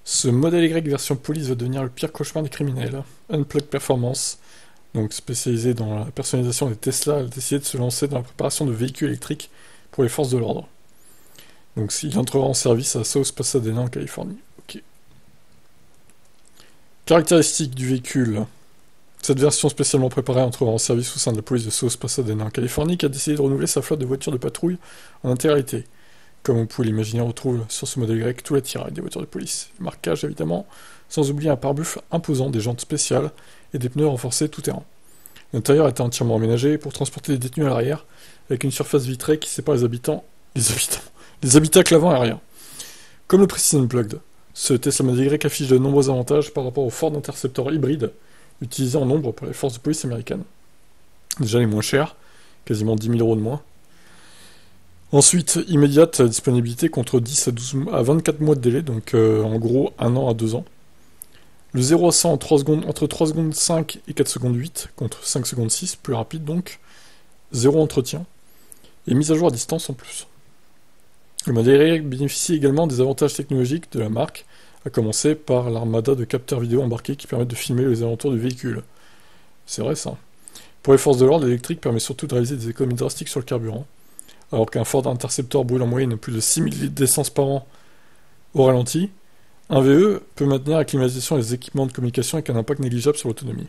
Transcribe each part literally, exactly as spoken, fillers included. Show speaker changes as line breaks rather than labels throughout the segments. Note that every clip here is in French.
Ce modèle Y version police va devenir le pire cauchemar des criminels. Unplug Performance, donc spécialisé dans la personnalisation des Tesla, a décidé de se lancer dans la préparation de véhicules électriques pour les forces de l'ordre. Donc il entrera en service à South Pasadena en Californie. Ok. Caractéristiques du véhicule. Cette version spécialement préparée entrera en service au sein de la police de South Pasadena en Californie qui a décidé de renouveler sa flotte de voitures de patrouille en intégralité. Comme vous pouvez l'imaginer, on retrouve sur ce modèle Y tout l'attirail des voitures de police. Le marquage évidemment, sans oublier un pare-buffle imposant, des jantes spéciales et des pneus renforcés tout-terrain. L'intérieur est entièrement aménagé pour transporter les détenus à l'arrière, avec une surface vitrée qui sépare les habitants, les habitants, les habitacles avant et arrière. Comme le précise Unplugged, ce Tesla Model Y affiche de nombreux avantages par rapport au Ford Interceptor hybride utilisé en nombre par les forces de police américaines. Déjà les moins chers, quasiment dix mille euros de moins. Ensuite, immédiate disponibilité contre dix à, douze, à vingt-quatre mois de délai, donc euh, en gros un an à deux ans. Le zéro à cent en trois secondes, entre trois secondes cinq et quatre secondes huit, contre cinq secondes six, plus rapide donc. Zéro entretien. Et mise à jour à distance en plus. Le modèle Y bénéficie également des avantages technologiques de la marque, à commencer par l'armada de capteurs vidéo embarqués qui permettent de filmer les alentours du véhicule. C'est vrai ça. Pour les forces de l'ordre, l'électrique permet surtout de réaliser des économies drastiques sur le carburant. Alors qu'un Ford Interceptor brûle en moyenne plus de six mille litres d'essence par an au ralenti, un V E peut maintenir la climatisation et les équipements de communication avec un impact négligeable sur l'autonomie.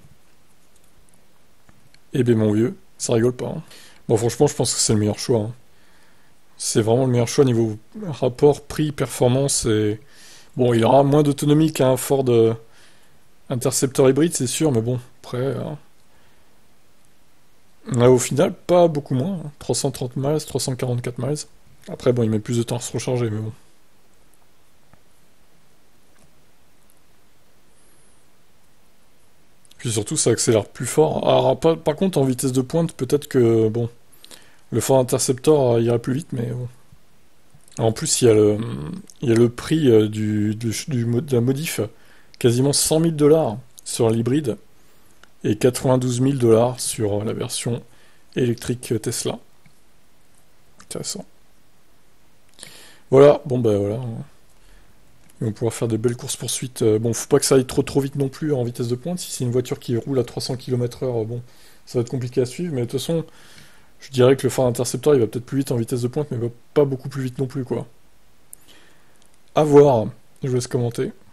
Eh ben mon vieux, ça rigole pas. Hein. Bon franchement je pense que c'est le meilleur choix. Hein. C'est vraiment le meilleur choix niveau rapport prix-performance et... Bon il aura moins d'autonomie qu'un Ford euh, Interceptor hybride c'est sûr, mais bon, après... Euh... Là, au final, pas beaucoup moins. Hein. trois cent trente miles, trois cent quarante-quatre miles. Après, bon, il met plus de temps à se recharger, mais bon. Puis surtout, ça accélère plus fort. Alors, par, par contre, en vitesse de pointe, peut-être que, bon, le Ford Interceptor euh, ira plus vite, mais bon. En plus, il y a le, il y a le prix euh, du, du, du, de la modif, quasiment cent mille dollars sur l'hybride, et quatre-vingt-douze mille dollars sur la version électrique Tesla. Intéressant. Voilà, bon ben voilà. Ils vont pouvoir faire des belles courses-poursuites. Bon, faut pas que ça aille trop trop vite non plus en vitesse de pointe. Si c'est une voiture qui roule à trois cents kilomètres heure, bon, ça va être compliqué à suivre. Mais de toute façon, je dirais que le Ford Interceptor, il va peut-être plus vite en vitesse de pointe, mais il va pas beaucoup plus vite non plus, quoi. À voir. Je vous laisse commenter.